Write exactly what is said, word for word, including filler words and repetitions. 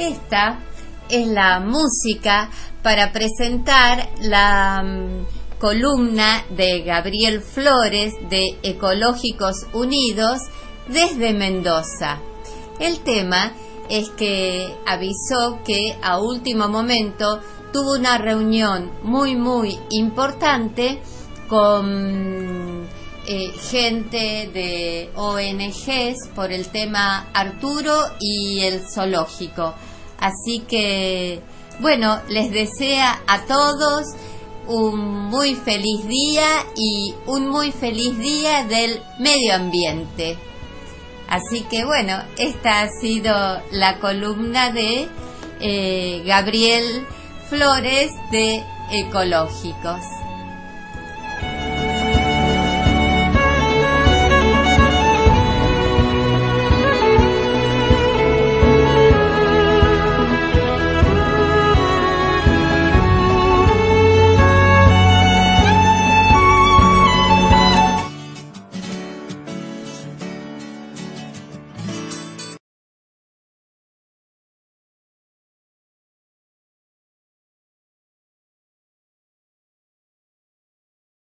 Esta es la música para presentar la um, columna de Gabriel Flores de Ecológicos Unidos desde Mendoza. El tema es que avisó que a último momento tuvo una reunión muy muy importante con eh, gente de O N Ges por el tema Arturo y el zoológico. Así que, bueno, les desea a todos un muy feliz día y un muy feliz día del medio ambiente. Así que, bueno, esta ha sido la columna de eh, Gabriel Flores de Ecológicos.